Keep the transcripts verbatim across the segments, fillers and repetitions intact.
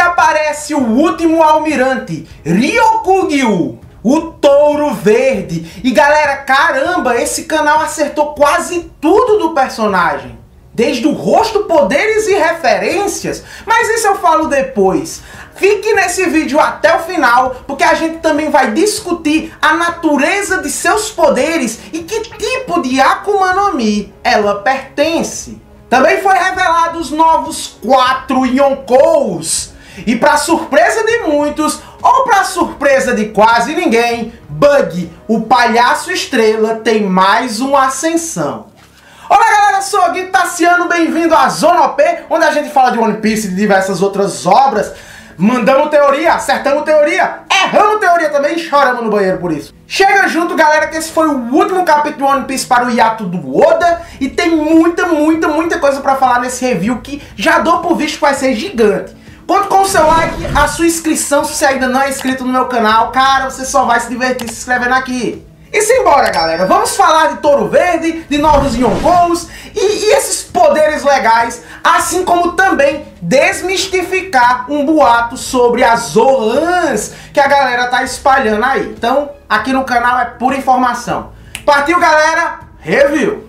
aparece o último almirante, Ryokugyu, o Touro Verde. E galera, caramba, esse canal acertou quase tudo do personagem. Desde o rosto, poderes e referências. Mas isso eu falo depois. Fique nesse vídeo até o final, porque a gente também vai discutir a natureza de seus poderes e que tipo de Akuma no Mi ela pertence. Também foi revelado os novos quatro Yonkous. E para surpresa de muitos, ou para surpresa de quase ninguém, Bug, o palhaço estrela, tem mais uma ascensão. Olá galera, sou o Gui Tassiano, bem-vindo à Zona O P, onde a gente fala de One Piece e de diversas outras obras. Mandamos teoria, acertamos teoria, erramos teoria também e choramos no banheiro por isso. Chega junto galera, que esse foi o último capítulo de One Piece para o hiato do Oda. E tem muita, muita, muita coisa para falar nesse review que já dou por visto que vai ser gigante. Conto com o seu like, a sua inscrição se você ainda não é inscrito no meu canal. Cara, você só vai se divertir se inscrevendo aqui. E simbora galera, vamos falar de Touro Verde, de novos Yonkous e, e esses poderes legais, assim como também desmistificar um boato sobre as Zoans que a galera tá espalhando aí. Então, aqui no canal é pura informação. Partiu galera, review!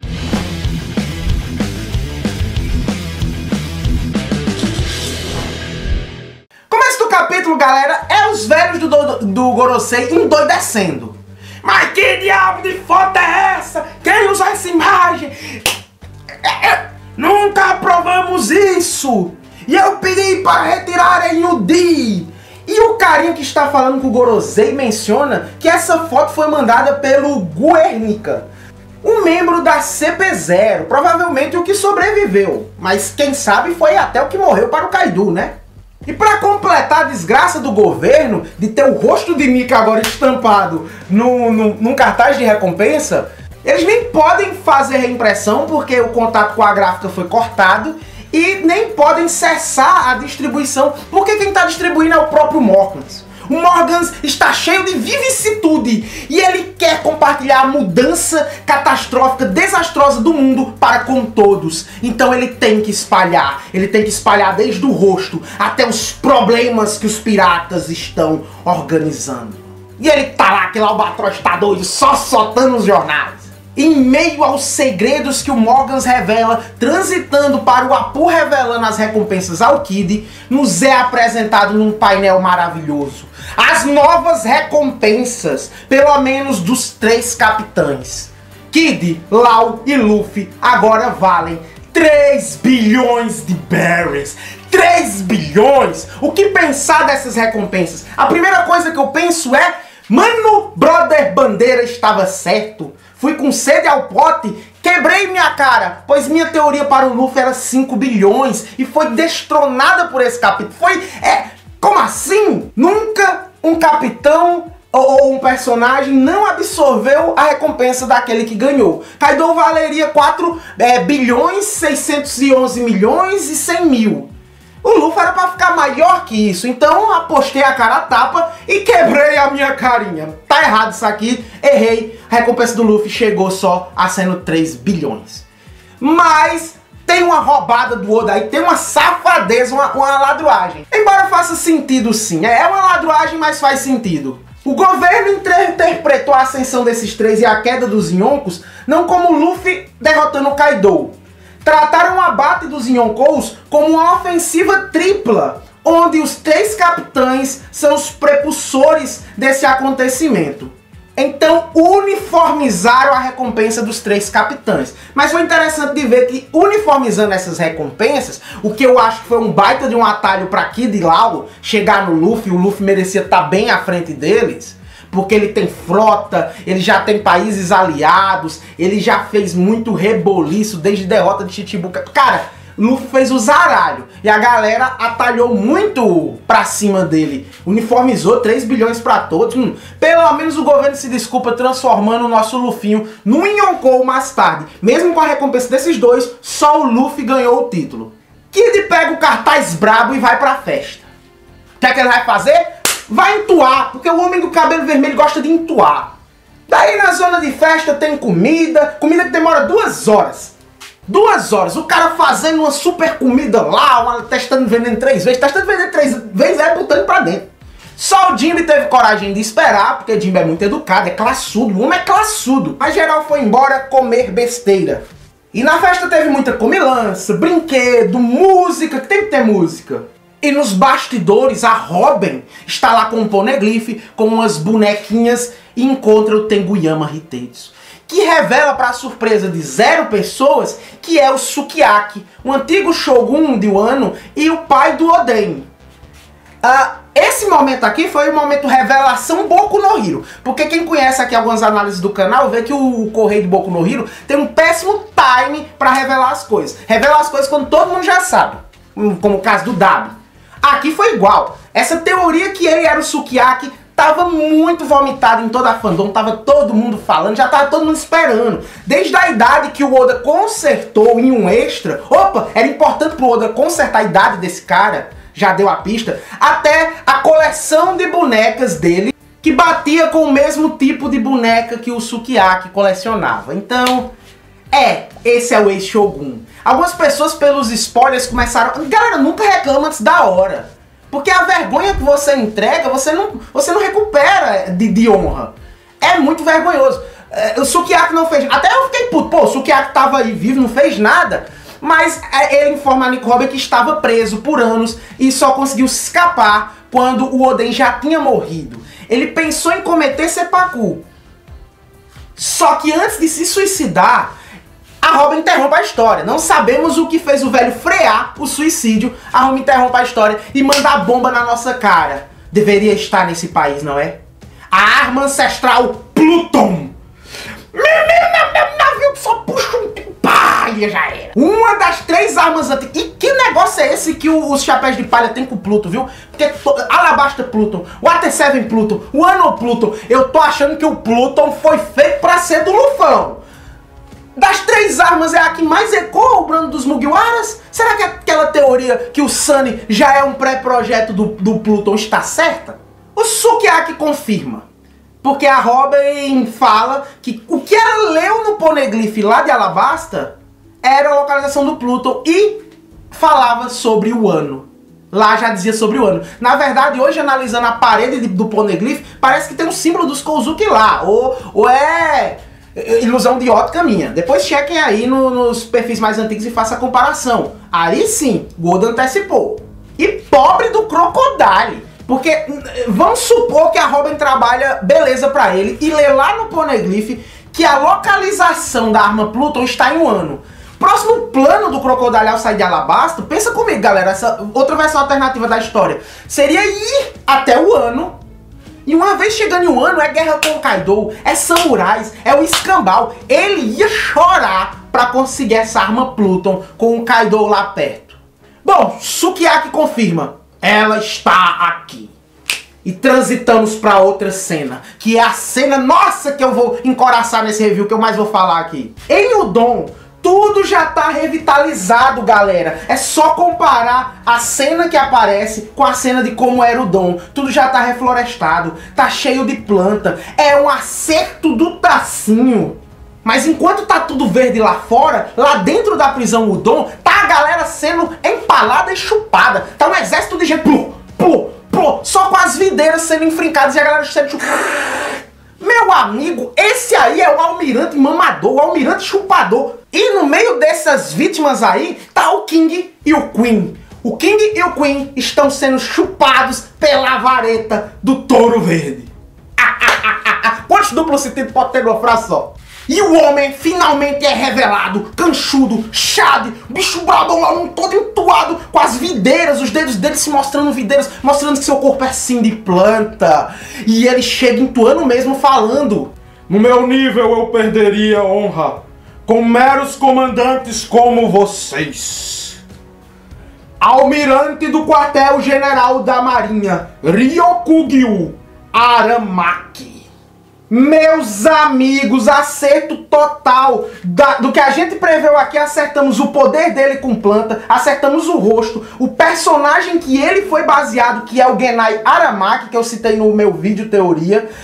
Começo do capítulo galera, é os velhos do, do, do Gorosei endoidecendo. Mas que diabo de foto é essa? Quem usa essa imagem? É, é, nunca aprovamos isso! E eu pedi para retirarem o D. E o carinha que está falando com o Gorosei menciona que essa foto foi mandada pelo Guernica, um membro da C P zero, provavelmente o que sobreviveu. Mas quem sabe foi até o que morreu para o Kaido, né? E para completar a desgraça do governo de ter o rosto de Nika agora estampado no, no, num cartaz de recompensa, eles nem podem fazer reimpressão porque o contato com a gráfica foi cortado e nem podem cessar a distribuição porque quem está distribuindo é o próprio Morgans. O Morgans está cheio de vicissitude e ele quer compartilhar a mudança catastrófica, desastrosa do mundo para com todos. Então ele tem que espalhar, ele tem que espalhar desde o rosto até os problemas que os piratas estão organizando. E ele tá lá, aquele albatroz tá doido, só soltando os jornais. Em meio aos segredos que o Morgans revela, transitando para o Apu revelando as recompensas ao Kid, nos é apresentado num painel maravilhoso as novas recompensas, pelo menos dos três capitães. Kid, Law e Luffy agora valem três bilhões de berries. três bilhões! O que pensar dessas recompensas? A primeira coisa que eu penso é: mano, brother Bandeira estava certo. Fui com sede ao pote, quebrei minha cara, pois minha teoria para o Luffy era cinco bilhões e foi destronada por esse capítulo. Foi, é, como assim? Nunca um capitão ou um personagem não absorveu a recompensa daquele que ganhou. Kaido valeria quatro bilhões, seiscentos e onze milhões e cem mil. O Luffy era pra ficar maior que isso, então apostei a cara a tapa e quebrei a minha carinha. Tá errado isso aqui, errei. A recompensa do Luffy chegou só a sendo três bilhões. Mas tem uma roubada do Oda aí, tem uma safadeza, uma, uma ladruagem. Embora faça sentido sim, é uma ladruagem, mas faz sentido. O governo interpretou a ascensão desses três e a queda dos Yonkous não como Luffy derrotando o Kaido. Trataram o abate dos Yonkous como uma ofensiva tripla, onde os três capitães são os prepulsores desse acontecimento. Então uniformizaram a recompensa dos três capitães. Mas foi interessante de ver que uniformizando essas recompensas, o que eu acho que foi um baita de um atalho para Kid e Law chegar no Luffy, o Luffy merecia estar bem à frente deles, porque ele tem frota, ele já tem países aliados, ele já fez muito reboliço desde a derrota de Chichibukai. Cara, Luffy fez o zaralho e a galera atalhou muito pra cima dele. Uniformizou três bilhões pra todos. Hum, pelo menos o governo se desculpa transformando o nosso Luffy num Yonkou mais tarde. Mesmo com a recompensa desses dois, só o Luffy ganhou o título. Kid pega o cartaz brabo e vai pra festa. O que é que ele vai fazer? Vai entoar, porque o homem do cabelo vermelho gosta de entoar. Daí na zona de festa tem comida, comida que demora duas horas. Duas horas, o cara fazendo uma super comida lá, uma, testando veneno três vezes, testando veneno três vezes, é botando pra dentro. Só o Jimmy teve coragem de esperar, porque Jimmy é muito educado, é classudo, o homem é classudo. Mas geral foi embora comer besteira. E na festa teve muita comilança, brinquedo, música, que tem que ter música. E nos bastidores, a Robin está lá com um poneglyph, com umas bonequinhas, e encontra o Tenguyama Hitetsu, que revela, para a surpresa de zero pessoas, que é o Sukiyaki, o antigo Shogun de Wano e o pai do Oden. Uh, esse momento aqui foi o momento revelação Boku no Hero, porque quem conhece aqui algumas análises do canal vê que o, o correio do Boku no Hero tem um péssimo time para revelar as coisas. Revela as coisas quando todo mundo já sabe, como o caso do W. Aqui foi igual. Essa teoria que ele era o Sukiyaki tava muito vomitado em toda a fandom, tava todo mundo falando, já tava todo mundo esperando. Desde a idade que o Oda consertou em um extra, opa, era importante pro Oda consertar a idade desse cara, já deu a pista, até a coleção de bonecas dele, que batia com o mesmo tipo de boneca que o Sukiyaki colecionava. Então, é, esse é o ex-Shogun. Algumas pessoas, pelos spoilers, começaram... Galera, nunca reclama antes da hora. Porque a vergonha que você entrega, você não, você não recupera de, de honra. É muito vergonhoso. É, o Sukiyaki não fez... Até eu fiquei puto. Pô, o Sukiyaki tava aí vivo, não fez nada. Mas é, ele informa a Nick Robin que estava preso por anos e só conseguiu se escapar quando o Oden já tinha morrido. Ele pensou em cometer seppuku. Só que antes de se suicidar, a Robin interrompe a história. Não sabemos o que fez o velho frear o suicídio. A Robin interrompe a história e manda a bomba na nossa cara. Deveria estar nesse país, não é? A arma ancestral Pluton. Meu, meu, meu navio que só puxa um... Palha, já era. Uma das três armas antigas. E que negócio é esse que o, os chapéus de palha tem com o Pluton, viu? Porque to... Alabasta Pluton, Water sete Pluton, o Ano Pluton. Eu tô achando que o Pluton foi feito pra ser do Lufão. Das três armas é a que mais ecoa o brando dos Mugiwaras? Será que aquela teoria que o Sunny já é um pré-projeto do, do Pluton está certa? O Sukiyaki confirma. Porque a Robin fala que o que ela leu no poneglyph lá de Alabasta era a localização do Pluton e falava sobre o ano. Lá já dizia sobre o ano. Na verdade, hoje analisando a parede do poneglyph, parece que tem um símbolo dos Kozuki lá. Ou, ou é ilusão de ótica minha. Depois chequem aí no, nos perfis mais antigos e façam a comparação. Aí sim, Godo antecipou. E pobre do Crocodile. Porque vamos supor que a Robin trabalha beleza pra ele e lê lá no poneglyph que a localização da arma Pluton está em um ano. Próximo plano do Crocodile ao sair de Alabasta, pensa comigo, galera, essa outra versão alternativa da história, seria ir até o ano. E uma vez chegando em um ano, é guerra com o Kaido, é samurais, é o escambau. Ele ia chorar pra conseguir essa arma Pluton com o Kaido lá perto. Bom, Sukiyaki confirma. Ela está aqui. E transitamos para outra cena, que é a cena, nossa, que eu vou encoraçar nesse review, que eu mais vou falar aqui. Em Udon, tudo já tá revitalizado, galera. É só comparar a cena que aparece com a cena de como era o Udon. Tudo já tá reflorestado, tá cheio de planta. É um acerto do tacinho. Mas enquanto tá tudo verde lá fora, lá dentro da prisão Udon, tá a galera sendo empalada e chupada. Tá um exército de gente, plu, plu, plu, só com as videiras sendo enfrincadas e a galera sendo chupada. Meu amigo, esse aí é o almirante mamador, o almirante chupador. E no meio dessas vítimas aí, tá o King e o Queen. O King e o Queen estão sendo chupados pela vareta do Touro Verde. Ah, ah, ah, ah, ah. Quantos duplos sentidos pode ter numa frase só? E o homem finalmente é revelado, canchudo, chade, bicho bradão lá, um todo entuado, com as videiras, os dedos dele se mostrando videiras, mostrando que seu corpo é sim de planta. E ele chega entuando mesmo, falando: no meu nível eu perderia honra com meros comandantes como vocês. Almirante do quartel-general da Marinha, Ryokugyu Aramaki. Meus amigos, acerto total da, do que a gente preveu aqui. Acertamos o poder dele com planta, acertamos o rosto, o personagem que ele foi baseado, que é o Genai Aramaki, que eu citei no meu vídeo teoria.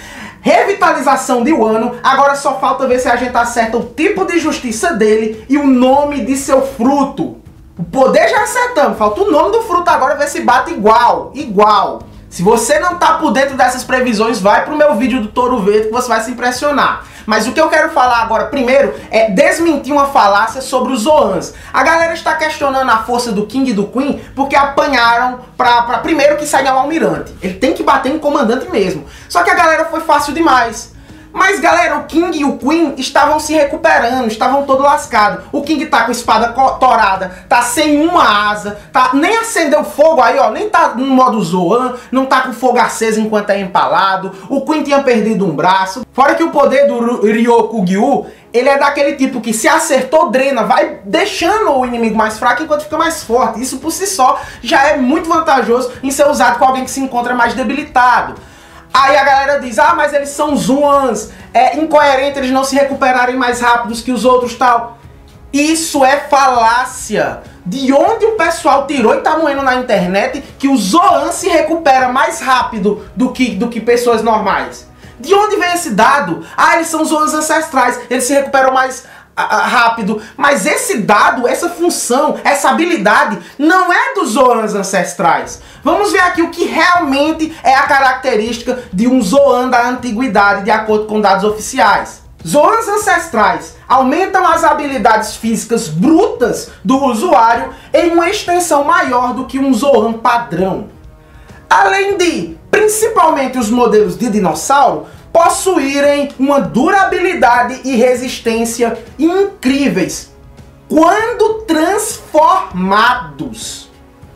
revitalização de Wano. Agora só falta ver se a gente acerta o tipo de justiça dele e o nome de seu fruto. O poder já acertamos, falta o nome do fruto agora, ver se bate igual, igual. Se você não tá por dentro dessas previsões, vai pro meu vídeo do Touro Verde que você vai se impressionar. Mas o que eu quero falar agora primeiro é desmentir uma falácia sobre os Zoans. A galera está questionando a força do King e do Queen porque apanharam pra, pra primeiro que sair ao almirante. Ele tem que bater em comandante mesmo. Só que a galera foi fácil demais. Mas galera, o King e o Queen estavam se recuperando, estavam todo lascados. O King tá com a espada torada, tá sem uma asa, tá, nem acendeu fogo aí, ó, nem tá no modo Zoan, não tá com fogo aceso enquanto é empalado. O Queen tinha perdido um braço. Fora que o poder do Ryokugyu, ele é daquele tipo que se acertou, drena, vai deixando o inimigo mais fraco enquanto fica mais forte. Isso por si só já é muito vantajoso em ser usado com alguém que se encontra mais debilitado. Aí a galera diz, ah, mas eles são Zoans, é incoerente eles não se recuperarem mais rápidos que os outros tal. Isso é falácia. De onde o pessoal tirou e tá moendo na internet que o Zoan se recupera mais rápido do que, do que pessoas normais? De onde vem esse dado? Ah, eles são Zoans ancestrais, eles se recuperam mais rápido. Mas esse dado, essa função, essa habilidade não é dos Zoans ancestrais. Vamos ver aqui o que realmente é a característica de um Zoan da antiguidade, de acordo com dados oficiais. Zoans ancestrais aumentam as habilidades físicas brutas do usuário em uma extensão maior do que um Zoan padrão. Além de, principalmente os modelos de dinossauro, possuírem uma durabilidade e resistência incríveis quando transformados.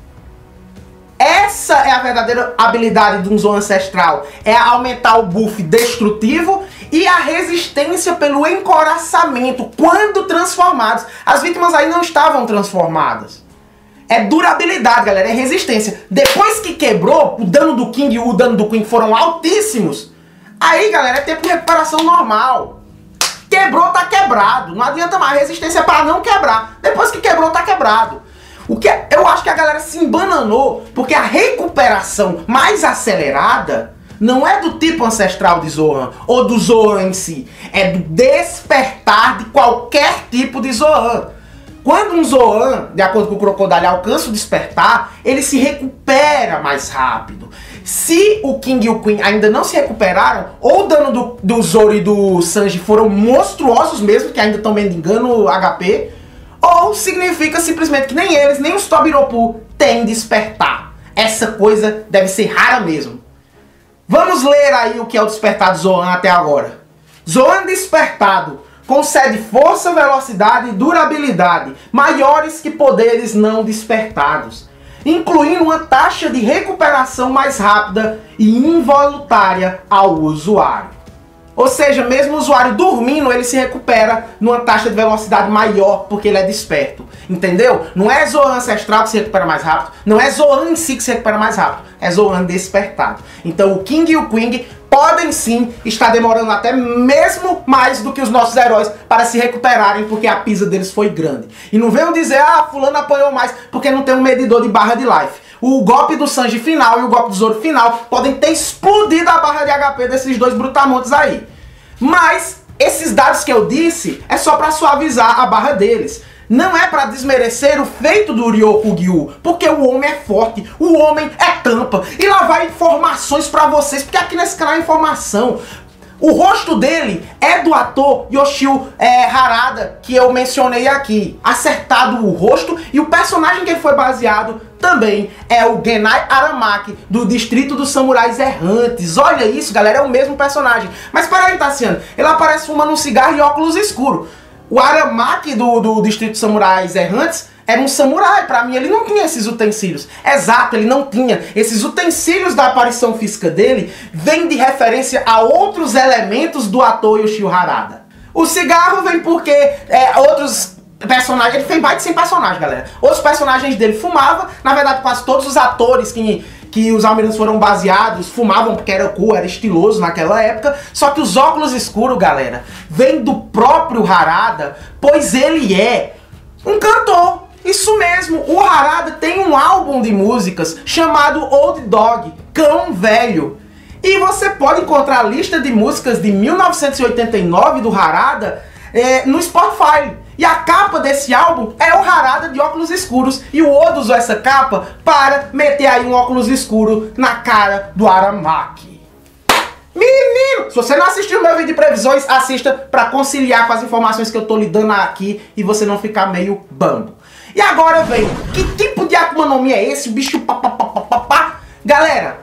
Essa é a verdadeira habilidade de um Zoan ancestral, é aumentar o buff destrutivo e a resistência pelo encoraçamento quando transformados. As vítimas aí não estavam transformadas. É durabilidade, galera, é resistência. Depois que quebrou, o dano do King e o dano do Queen foram altíssimos. Aí, galera, é tempo de recuperação normal. Quebrou, tá quebrado. Não adianta mais, resistência para não quebrar. Depois que quebrou, tá quebrado. O que eu acho que a galera se embananou, porque a recuperação mais acelerada não é do tipo ancestral de Zoan, ou do Zoan em si. É do despertar de qualquer tipo de Zoan. Quando um Zoan, de acordo com o Crocodile, alcança o despertar, ele se recupera mais rápido. Se o King e o Queen ainda não se recuperaram, ou o dano do, do Zoro e do Sanji foram monstruosos mesmo, que ainda estão mendigando H P, ou significa simplesmente que nem eles, nem os Tobiropu têm despertar. Essa coisa deve ser rara mesmo. Vamos ler aí o que é o despertar de Zoan até agora. Zoan despertado concede força, velocidade e durabilidade maiores que poderes não despertados, incluindo uma taxa de recuperação mais rápida e involuntária ao usuário. Ou seja, mesmo o usuário dormindo, ele se recupera numa taxa de velocidade maior, porque ele é desperto. Entendeu? Não é Zoan ancestral que se recupera mais rápido, não é Zoan em si que se recupera mais rápido, é Zoan despertado. Então o King e o Queen podem sim estar demorando até mesmo mais do que os nossos heróis para se recuperarem, porque a pisa deles foi grande. E não venham dizer, ah, fulano apanhou mais, porque não tem um medidor de barra de life. O golpe do Sanji final e o golpe do Zoro final podem ter explodido a barra de H P desses dois brutamontes aí. Mas esses dados que eu disse é só para suavizar a barra deles. Não é para desmerecer o feito do Ryokugyu, porque o homem é forte, o homem é tampa. E lá vai informações para vocês, porque aqui nesse canal é informação. O rosto dele é do ator Yoshio é, Harada, que eu mencionei aqui. Acertado o rosto, e o personagem que ele foi baseado também é o Genai Aramaki, do Distrito dos Samurais Errantes. Olha isso, galera, é o mesmo personagem. Mas peraí, Tassiano, ele aparece fumando um cigarro e óculos escuros. O Aramaki do, do Distrito dos Samurais Errantes era um samurai, pra mim ele não tinha esses utensílios. Exato, ele não tinha. Esses utensílios da aparição física dele vêm de referência a outros elementos do ator Yoshio Harada. O cigarro vem porque é, outros personagens, ele fez baita sem personagem, galera. Outros personagens dele fumavam, na verdade quase todos os atores que, que os almirantes foram baseados fumavam porque era cool, era estiloso naquela época. Só que os óculos escuros, galera, vêm do próprio Harada, pois ele é um cantor. Isso mesmo, o Harada tem um álbum de músicas chamado Old Dog, Cão Velho. E você pode encontrar a lista de músicas de mil novecentos e oitenta e nove do Harada é, no Spotify. E a capa desse álbum é o Harada de óculos escuros. E o Oda usou essa capa para meter aí um óculos escuro na cara do Aramaki. Menino, se você não assistiu o meu vídeo de previsões, assista para conciliar com as informações que eu tô lhe dando aqui e você não ficar meio bambo. E agora vem, que tipo de Akuma no Mi é esse? O bicho pá, pá, pá, pá, pá, pá. Galera,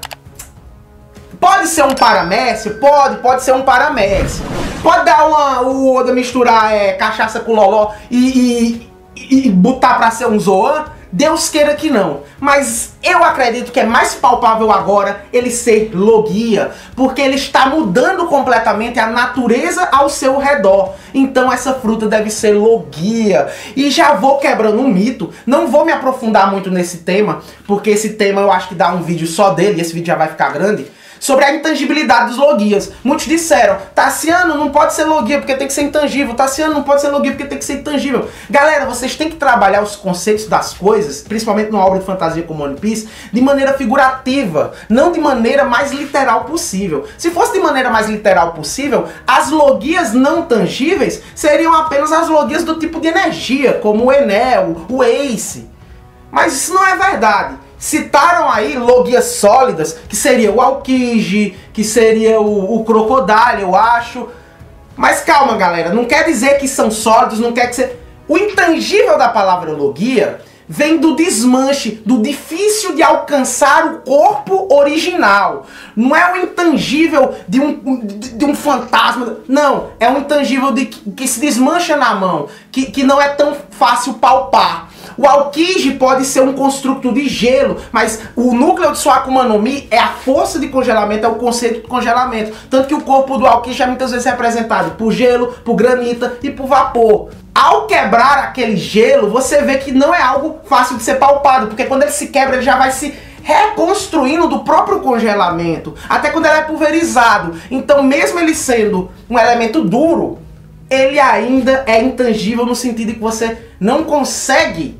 pode ser um paramécio? Pode, pode ser um paramécio. Pode dar uma, o Oda misturar é, cachaça com loló e, e, e botar pra ser um Zoan? Deus queira que não. Mas eu acredito que é mais palpável agora ele ser Logia, porque ele está mudando completamente a natureza ao seu redor. Então essa fruta deve ser Logia. E já vou quebrando um mito. Não vou me aprofundar muito nesse tema, porque esse tema eu acho que dá um vídeo só dele, e esse vídeo já vai ficar grande. Sobre a intangibilidade dos Logias. Muitos disseram, Tassiano não pode ser Logia porque tem que ser intangível, Tassiano não pode ser Logia porque tem que ser intangível. Galera, vocês têm que trabalhar os conceitos das coisas, principalmente numa obra de fantasia como One Piece, de maneira figurativa, não de maneira mais literal possível. Se fosse de maneira mais literal possível, as Logias não tangíveis seriam apenas as Logias do tipo de energia, como o Enel, o Ace. Mas isso não é verdade. Citaram aí Logias sólidas, que seria o Aokiji, que seria o, o Crocodile, eu acho. Mas calma, galera, não quer dizer que são sólidos, não quer que ser... O intangível da palavra Logia vem do desmanche, do difícil de alcançar o corpo original. Não é o intangível de um, de, de um fantasma, não. É um intangível de, que, que se desmancha na mão, que, que não é tão fácil palpar. O Aokiji pode ser um construto de gelo, mas o núcleo de sua Akuma no Mi é a força de congelamento, é o conceito de congelamento. Tanto que o corpo do Aokiji é muitas vezes representado por gelo, por granita e por vapor. Ao quebrar aquele gelo, você vê que não é algo fácil de ser palpado, porque quando ele se quebra, ele já vai se reconstruindo do próprio congelamento, até quando ele é pulverizado. Então, mesmo ele sendo um elemento duro, ele ainda é intangível no sentido de que você não consegue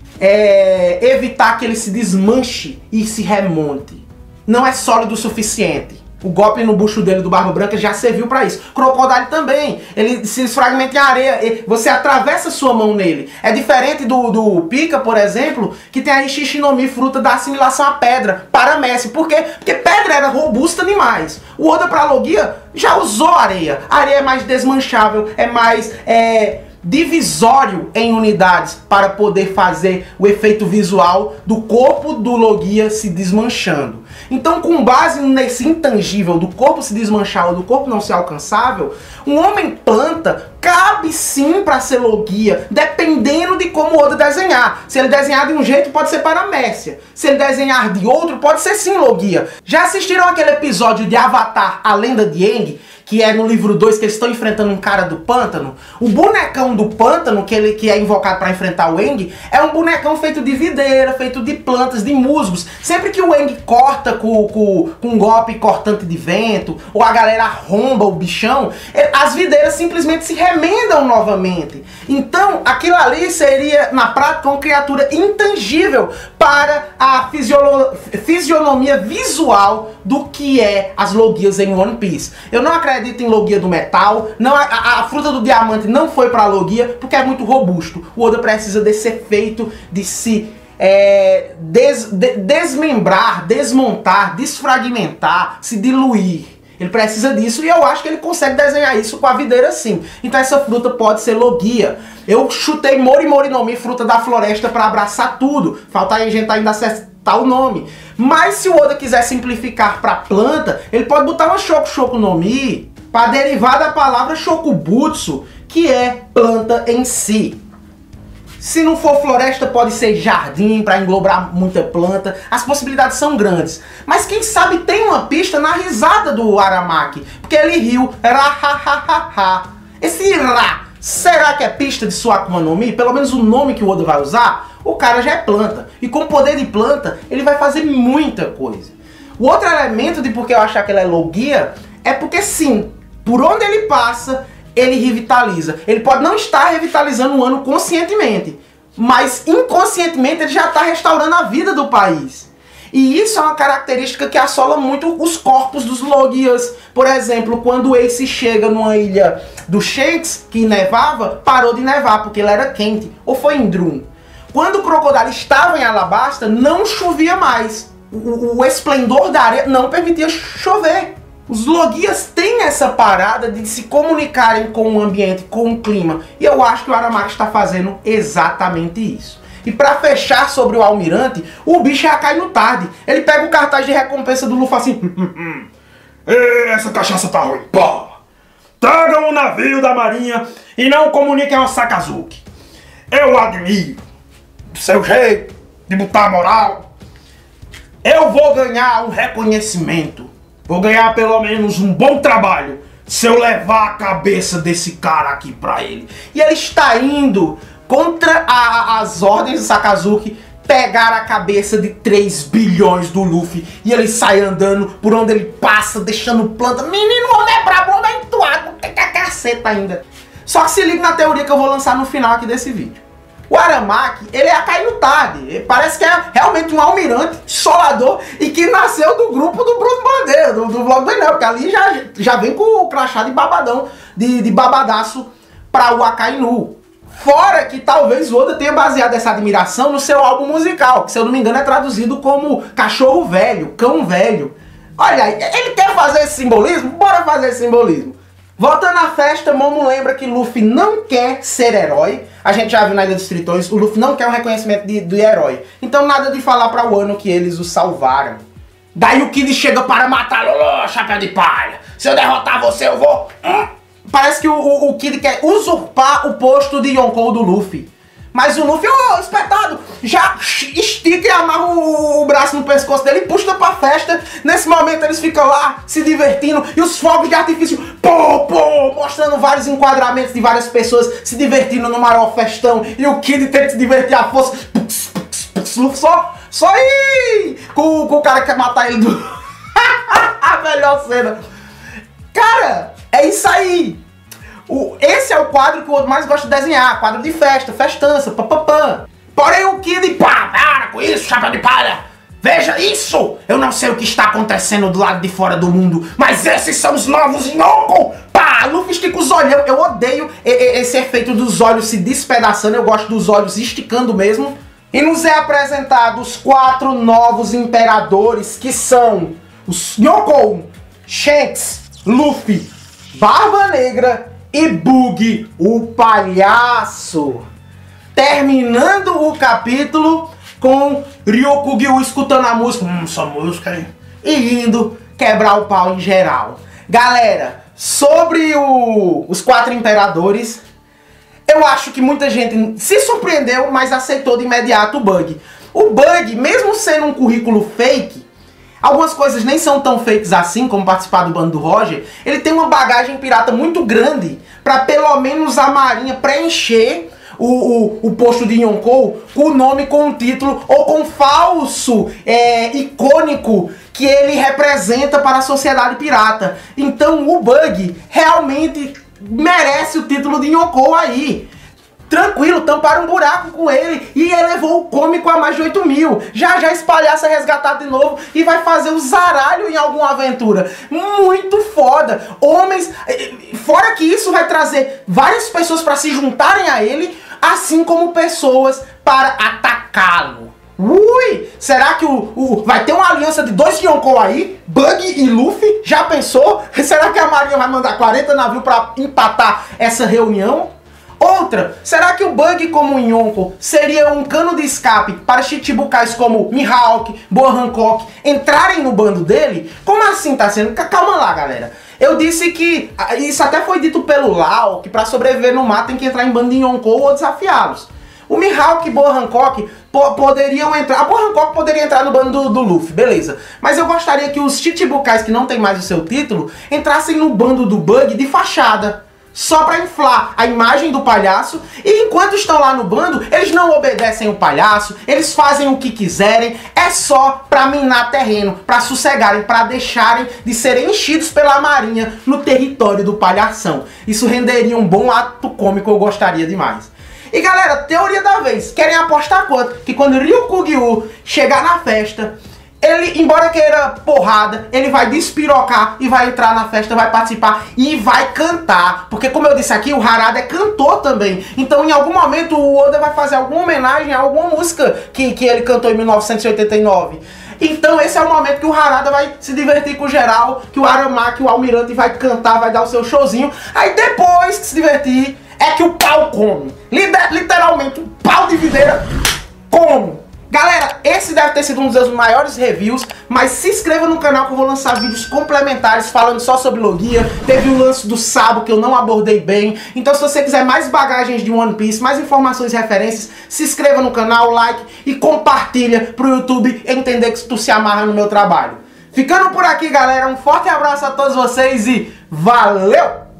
é, evitar que ele se desmanche e se remonte. Não é sólido o suficiente. O golpe no bucho dele do Barba Branca já serviu pra isso. Crocodile também. Ele se desfragmenta em areia. Você atravessa sua mão nele. É diferente do, do Pika, por exemplo, que tem aí Shishinomi, fruta da assimilação à pedra, paramécio. Por quê? Porque pedra era robusta demais. O Oda pra Logia já usou areia. A areia é mais desmanchável, é mais... É... divisório em unidades para poder fazer o efeito visual do corpo do Logia se desmanchando. Então, com base nesse intangível do corpo se desmanchar ou do corpo não ser alcançável, um homem planta cabe sim para ser Logia, dependendo de como o Oda desenhar. Se ele desenhar de um jeito, pode ser paramécia. Se ele desenhar de outro, pode ser sim Logia. Já assistiram aquele episódio de Avatar, a Lenda de Aang? Que é no livro dois, que eles estão enfrentando um cara do pântano. O bonecão do pântano, que, ele, que é invocado para enfrentar o Aang, é um bonecão feito de videira, feito de plantas, de musgos. Sempre que o Aang corta com, com, com um golpe cortante de vento, ou a galera arromba o bichão, as videiras simplesmente se remendam novamente. Então, aquilo ali seria, na prática, uma criatura intangível para a fisionomia visual do que é as Logias em One Piece. Eu não acredito acredita em Logia do metal, não, a, a, a fruta do diamante não foi pra Logia porque é muito robusto. O Oda precisa desse efeito de se é, des, de, desmembrar, desmontar, desfragmentar, se diluir. Ele precisa disso e eu acho que ele consegue desenhar isso com a videira sim. Então essa fruta pode ser Logia. Eu chutei Mori Mori no Mi, fruta da floresta, pra abraçar tudo. Falta a gente ainda acertar o nome. Mas se o Oda quiser simplificar para planta, ele pode botar uma Shoko Shoko no Mi para derivar da palavra Shokubutsu, que é planta em si. Se não for floresta, pode ser jardim para englobar muita planta. As possibilidades são grandes. Mas quem sabe tem uma pista na risada do Aramaki, porque ele riu ra-ha-ha-ha-ha. Esse ra, será que é pista de sua Akuma no Mi? Pelo menos o nome que o Oda vai usar? O cara já é planta. E com o poder de planta, ele vai fazer muita coisa. O outro elemento de por que eu achar que ele é Logia é porque sim, por onde ele passa, ele revitaliza. Ele pode não estar revitalizando o ano conscientemente, mas inconscientemente ele já está restaurando a vida do país. E isso é uma característica que assola muito os corpos dos Logias. Por exemplo, quando o Ace chega numa ilha do Shanks, que nevava, parou de nevar, porque ele era quente. Ou foi em Drum. Quando o Crocodile estava em Alabasta, não chovia mais. O, o esplendor da areia não permitia chover. Os Logias têm essa parada de se comunicarem com o ambiente, com o clima. E eu acho que o Aramaki está fazendo exatamente isso. E pra fechar sobre o Almirante, o bicho já cai no tarde. Ele pega o cartaz de recompensa do Luffy assim... Essa cachaça tá ruim, pô! Tragam o navio da marinha e não comuniquem ao Sakazuki. Eu admiro o seu jeito de botar moral. Eu vou ganhar um reconhecimento. Vou ganhar pelo menos um bom trabalho se eu levar a cabeça desse cara aqui pra ele. E ele está indo... contra a, as ordens do Sakazuki, pegar a cabeça de três bilhões do Luffy. E ele sai andando por onde ele passa, deixando planta. Menino, o homem é brabo, o homem é entuado, que caceta ainda. Só que se liga na teoria que eu vou lançar no final aqui desse vídeo. O Aramaki, ele é a cair tarde. Ele parece que é realmente um almirante solador e que nasceu do grupo do Bruno Bandeira, do, do vlog do Enel, porque ali já, já vem com o crachá de babadão, de, de babadaço para o Akainu. Fora que talvez o Oda tenha baseado essa admiração no seu álbum musical, que se eu não me engano é traduzido como Cachorro Velho, Cão Velho. Olha, ele quer fazer esse simbolismo? Bora fazer esse simbolismo. Voltando à festa, Momo lembra que Luffy não quer ser herói. A gente já viu na Ilha dos Tritões, o Luffy não quer um reconhecimento de, de herói. Então nada de falar para o Wano que eles o salvaram. Daí o Kid chega para matar Lolo, chapéu de palha. Se eu derrotar você, eu vou... Hum? Parece que o, o, o Kid quer usurpar o posto de Yonkou do Luffy. Mas o Luffy, ô, oh, espetado, já estica e amarra o, o braço no pescoço dele e puxa pra festa. Nesse momento eles ficam lá se divertindo e os fogos de artifício, pô, pô, mostrando vários enquadramentos de várias pessoas se divertindo no maior festão. E o Kid tenta se divertir à força. Pux, pux, pux, Luffy só, só ir com, com o cara que quer matar ele do... A melhor cena. Cara, é isso aí. O, esse é o quadro que o Oda mais gosta de desenhar. Quadro de festa, festança, papapã. Porém o Kid, pá, para com isso, chapéu de palha. Veja isso. Eu não sei o que está acontecendo do lado de fora do mundo, mas esses são os novos Yonkou. Pá, Luffy estica os olhos. Eu odeio esse efeito dos olhos se despedaçando. Eu gosto dos olhos esticando mesmo. E nos é apresentado os quatro novos imperadores, que são os Yonkou, Shanks, Luffy, Barba Negra e Bug, o palhaço. Terminando o capítulo com Ryokugyu escutando a música, hum, essa música, hein? E indo quebrar o pau em geral. Galera, sobre o, os quatro imperadores, eu acho que muita gente se surpreendeu, mas aceitou de imediato o Bug. O Bug, mesmo sendo um currículo fake, algumas coisas nem são tão fakes assim, como participar do bando do Roger, ele tem uma bagagem pirata muito grande para pelo menos a marinha preencher o, o, o posto de Yonkou com o nome, com o título ou com o falso é, icônico que ele representa para a sociedade pirata. Então o Bug realmente merece o título de Yonkou aí. Tranquilo, tamparam um buraco com ele e elevou o cômico a mais de oito mil. Já já espalhaça resgatado de novo e vai fazer o zaralho em alguma aventura. Muito foda. Homens, fora que isso vai trazer várias pessoas para se juntarem a ele, assim como pessoas para atacá-lo. Ui! Será que o, o vai ter uma aliança de dois Yonkou aí? Bug e Luffy? Já pensou? Será que a marinha vai mandar quarenta navios para empatar essa reunião? Outra, será que o Bug como Yonkou seria um cano de escape para Chichibukais como Mihawk, Boa Hancock entrarem no bando dele? Como assim tá sendo? Calma lá, galera. Eu disse que, isso até foi dito pelo Lau, que para sobreviver no mar tem que entrar em bando de Yonkou ou desafiá-los. O Mihawk e Boa Hancock po poderiam entrar, a Boa Hancock poderia entrar no bando do, do Luffy, beleza. Mas eu gostaria que os Chichibukais que não tem mais o seu título entrassem no bando do Bug de fachada. Só pra inflar a imagem do palhaço, e enquanto estão lá no bando, eles não obedecem o palhaço, eles fazem o que quiserem, é só pra minar terreno, pra sossegarem, pra deixarem de serem enchidos pela marinha no território do palhação. Isso renderia um bom ato cômico, eu gostaria demais. E galera, teoria da vez, querem apostar quanto? Que quando Ryokugyu chegar na festa, ele, embora queira porrada, ele vai despirocar e vai entrar na festa, vai participar e vai cantar. Porque como eu disse aqui, o Harada é cantor também. Então em algum momento o Oda vai fazer alguma homenagem a alguma música que, que ele cantou em mil novecentos e oitenta e nove. Então esse é o momento que o Harada vai se divertir com o geral, que o Aramaki, o Almirante vai cantar, vai dar o seu showzinho. Aí depois que se divertir, é que o pau come. Literalmente, um pau de videira come. Galera, esse deve ter sido um dos meus maiores reviews, mas se inscreva no canal que eu vou lançar vídeos complementares falando só sobre Logia. Teve o lance do Sabo que eu não abordei bem. Então se você quiser mais bagagens de One Piece, mais informações e referências, se inscreva no canal, like e compartilha pro YouTube entender que tu se amarra no meu trabalho. Ficando por aqui, galera, um forte abraço a todos vocês e valeu!